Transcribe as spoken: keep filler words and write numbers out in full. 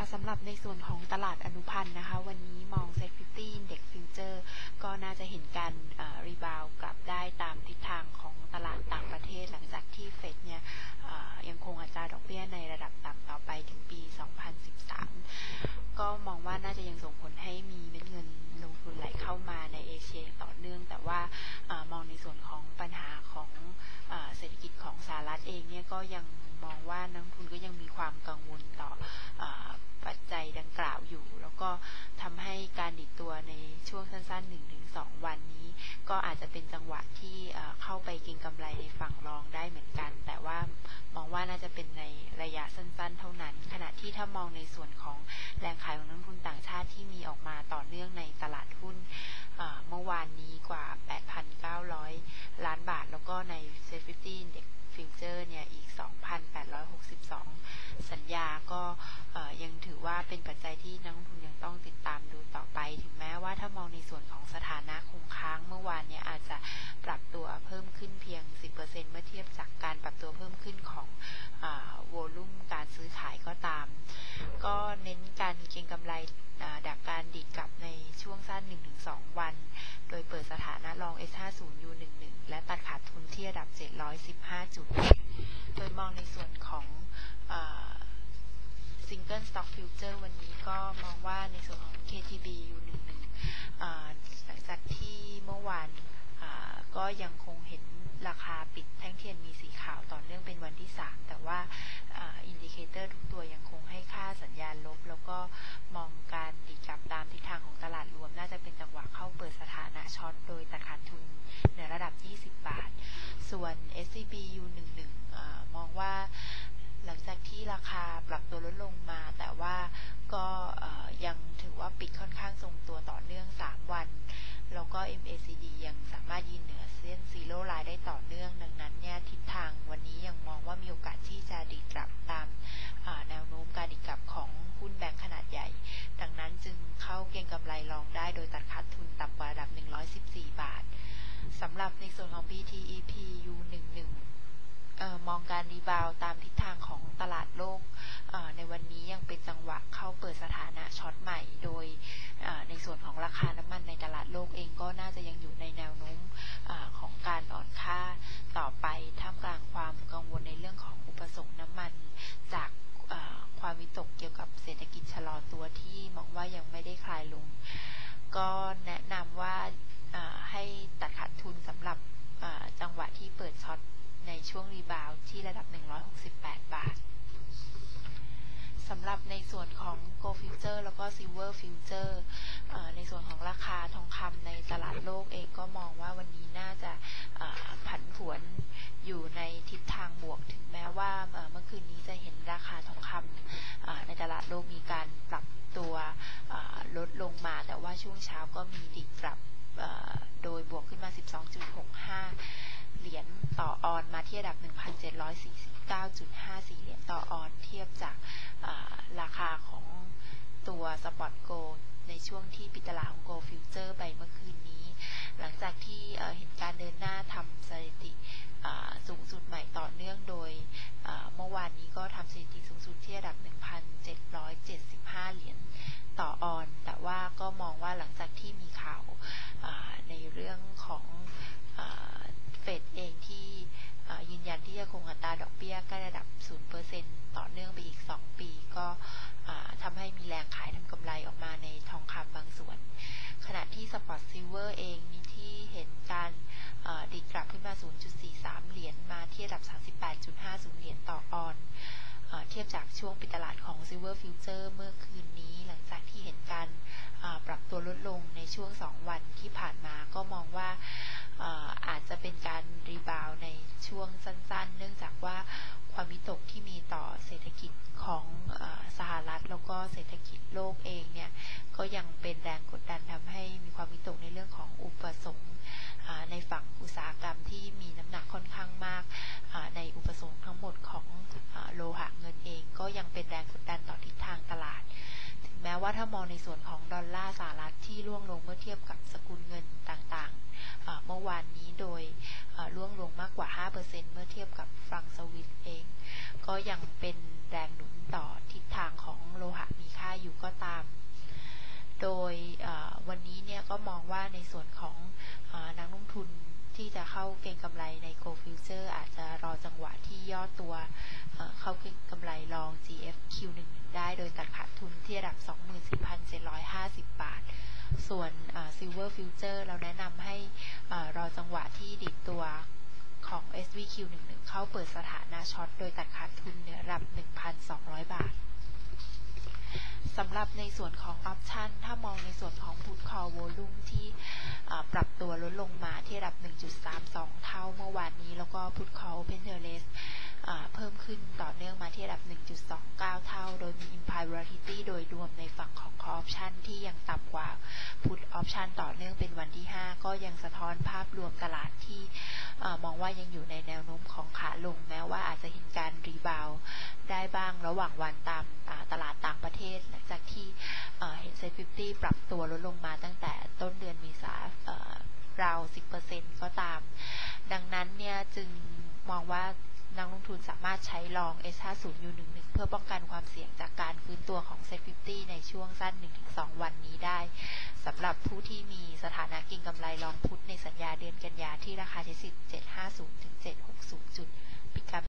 สำหรับในส่วนของตลาดอนุพันธ์นะคะวันนี้มองเซ็ต ห้าสิบ Index Future ก็น่าจะเห็นการรีบาวกลับได้ตามทิศทางของตลาดต่างประเทศหลังจากที่เฟดเนี่ยยังคงอัตราดอกเบี้ยในระดับต่ำต่อไปถึงปี สองพันสิบสาม ก็มองว่าน่าจะยังส่งผลให้มีเม็ดเงินลงทุนไหลเข้ามาในเอเชียต่อเนื่องแต่ว่ามองในส่วนของปัญหาของเศรษฐกิจของสหรัฐเองเนี่ยก็ยังมองว่านักลงทุนก็ยังมีความกังวลต่อปัจจัยดังกล่าวอยู่แล้วก็ทำให้การดิดตัวในช่วงสั้นๆ หนึ่งถึงสอง วันนี้ก็อาจจะเป็นจังหวะที่เข้าไปเก็งกำไรในฝั่งรองได้เหมือนกันแต่ว่ามองว่าน่าจะเป็นในระยะสั้นๆเท่านั้นขณะที่ถ้ามองในส่วนของแรงขายของนักลงทุนต่างชาติที่มีออกมาต่อเนื่องในตลาดหุ้นเมื่อวานนี้กว่า แปดพันเก้าร้อย ล้านบาทแล้วก็ใน เซ็ต ห้าสิบ Index Future เนี่ยอีก สองพันแปดร้อยหกสิบสอง สัญญาก็ยังถือว่าเป็นปัจจัยที่นักลงทุนยังต้องติดตามดูต่อไปถึงแม้ว่าถ้ามองในส่วนของสถานะคงค้างเมื่อวานเนี่ยอาจจะปรับตัวเพิ่มขึ้นเพียง สิบเปอร์เซ็นต์ เมื่อเทียบจากการปรับตัวเพิ่มขึ้นของโวลุ่มการซื้อขายก็ตามก็เน้นการเก็งกำไรดักการดีดกลับในช่วงสั้น หนึ่งถึงสอง วันโดยเปิดสถานะรอง เอส ห้าสิบ ยู สิบเอ็ด และตัดขาดทุนที่ระดับเจ็ดร้อยสิบห้าจุดโดยมองในส่วนของSingle Stock Future วันนี้ก็มองว่าในส่วนของ เค ที บี ยู สิบเอ็ด หลังจากที่เมื่อวานก็ยังคงเห็นราคาปิดแท่งเทียนมีสีขาวต่อเนื่องเป็นวันที่สามแต่ว่าอินดิเคเตอร์ทุกตัวยังคงให้ค่าสัญญาณลบแล้วก็มองการดีดกลับตามทิศทางของตลาดรวมน่าจะเป็นจังหวะเข้าเปิดสถานะช็อตโดยตัดขาดทุนในระดับยี่สิบบาทส่วน เอส ซี บี ยู สิบเอ็ด มองว่าหลังจากที่ราคาปรับตัวลดลงมาแต่ว่าก็ยังถือว่าปิดค่อนข้างทรงตัวต่อเนื่องสามวันแล้วก็ เอ็ม เอ ซี ดี ยังสามารถยืนเหนือเส้นซีโร่ไลน์ได้ต่อเนื่องดังนั้นเนี่ยทิศทางวันนี้ยังมองว่ามีโอกาสที่จะดีดกลับตามแนวโน้มการดีดกลับของหุ้นแบงก์ขนาดใหญ่ดังนั้นจึงเข้าเก็งกำไรรองได้โดยตัดขาดทุนต่ำกว่าระดับหนึ่งร้อยสิบสี่บาทสำหรับในส่วนของ บี ที อี พี ยู สิบเอ็ดเอ่อมองการรีบาวตามทิศทางของตลาดโลกในวันนี้ยังเป็นจังหวะเข้าเปิดสถานะช็อตใหม่โดยในส่วนของราคาน้ำมันในตลาดโลกเองก็น่าจะยังอยู่ในแนวโน้มของการอ่อนค่าต่อไปท่ามกลางความกังวลในเรื่องของอุปสงค์น้ำมันจากความวิตกเกี่ยวกับเศรษฐกิจชะลอตัวที่มองว่ายังไม่ได้คลายลงก็แนะนำว่าให้ตัดขาดทุนสำหรับจังหวะที่เปิดช็อตในช่วงรีบาวด์ที่ระดับหนึ่งร้อยหกสิบแปดบาทสำหรับในส่วนของ Gold Future แล้วก็ Silver Future ในส่วนของราคาทองคำในตลาดโลกเองก็มองว่าวันนี้น่าจะผันผวนอยู่ในทิศทางบวกถึงแม้ว่าเมื่อคืนนี้จะเห็นราคาทองคำในตลาดโลกมีการปรับตัวลดลงมาแต่ว่าช่วงเช้าก็มีดิดกลับโดยบวกขึ้นมา สิบสองจุดหกห้า เหรียญต่อออนมาที่ระดับ หนึ่งพันเจ็ดร้อยสี่สิบเก้าจุดห้าสี่ เหรียญต่อออนเทียบจากราคาของตัวสปอตโกลด์ในช่วงที่ปิดตลาดของ Gold Future ไปเมื่อคืนนี้หลังจากที่เห็นการเดินหน้าทำสถิติสูงสุดใหม่ต่อเนื่องโดยเมื่อวานนี้ก็ทำสถิติสูงสุดที่ระดับ หนึ่งพันเจ็ดร้อยเจ็ดสิบห้า เหรียญต่อออนแต่ว่าก็มองว่าหลังจากที่มีข่าวในเรื่องของเฟดเองที่ยืนยันที่จะคงอัตราดอกเบี้ยใกล้ระดับ ศูนย์ เปอร์เซ็นต์ ต่อเนื่องไปอีกสองปีก็ทำให้มีแรงขายทำกำไรออกมาในทองคำบางส่วนขณะที่สปอตซิลเวอร์เองมีที่เห็นการดีดกลับขึ้นมา ศูนย์จุดสี่สาม เหรียญมาที่ระดับ สามสิบแปดจุดห้าศูนย์ เหรียญต่อออนเทียบจากช่วงปิดตลาดของ Silver Future เมื่อคืนนี้หลังจากที่เห็นการปรับตัวลดลงในช่วงสองวันที่ผ่านมาก็มองว่าอาจจะเป็นการรีบาวในช่วงสั้นๆเนื่องจากว่าความวิตกที่มีต่อเศรษฐกิจของสหรัฐแล้วก็เศรษฐกิจโลกเองเนี่ยก็ยังเป็นแรงกดดันทำให้มีความวิตกในเรื่องของอุปสงค์ในฝั่งอุตสาหกรรมที่มีน้ำหนักค่อนข้างมากในอุปสงค์ทั้งหมดของโลหะเงินเองก็ยังเป็นแรงกดดันต่อทิศทางตลาดถึงแม้ว่าถ้ามองในส่วนของดอลลาร์สหรัฐที่ร่วงลงเมื่อเทียบกับสกุลเงินต่างๆเมื่อวานนี้โดยร่วงลงมากกว่า ห้าเปอร์เซ็นต์ เมื่อเทียบกับฟรังก์สวิสเองก็ยังเป็นแรงหนุนต่อทิศทางของโลหะมีค่าในส่วนของนักลงทุนที่จะเข้าเก็งกำไรใน Gold Future อาจจะรอจังหวะที่ย่อตัวเข้าเก็งกำไรลอง จี เอฟ คิว หนึ่งสิบ ได้โดยตัดขาดทุนที่ระดับ สองหมื่นสี่พันเจ็ดร้อยห้าสิบ บาทส่วน Silver Future เราแนะนำให้รอจังหวะที่ดิดตัวของ เอส วี คิว หนึ่งสิบ เข้าเปิดสถานะช็อตโดยตัดขาดทุนในระดับ หนึ่งพันสองร้อย บาทสำหรับในส่วนของออปชันถ้ามองในส่วนของ Put Call Volume ที่ปรับตัวลดลงมาที่ระดับ หนึ่งจุดสามสอง เท่าเมื่อวานนี้แล้วก็ Put Call Open Interest เพิ่มขึ้นต่อเนื่องมาที่ระดับ หนึ่งจุดสองเก้า เท่าโดยมี Implied Volatility โดยรวมในฝั่งของ Call Option ที่ยังต่ำกว่า Put Option ต่อเนื่องเป็นวันที่ห้าก็ยังสะท้อนภาพรวมตลาดที่มองว่ายังอยู่ในแนวโน้มของขาลงแม้ว่าอาจจะเห็นการรีบาวด์ได้บ้างระหว่างวันตามตลาดต่างประเทศหลังจากที่เห็น เซ็ต ห้าสิบ ปรับตัวลดลงมาตั้งแต่ต้นเดือนเมษาราว สิบเปอร์เซ็นต์ ก็ตามดังนั้นเนี่ยจึงมองว่านักลงทุนสามารถใช้ลอง เอส ห้าสิบ ยู หนึ่งสิบ เพื่อป้องกันความเสี่ยงจากการฟื้นตัวของ เซ็ต ห้าสิบ ในช่วงสั้น หนึ่งถึงสอง วันนี้ได้สำหรับผู้ที่มีสถานะเก็งกำไรลองพุทในสัญญาเดือนกันยาที่ราคาที่ เจ็ดร้อยห้าสิบ ถึง เจ็ดร้อยหกสิบ จุดปิดการ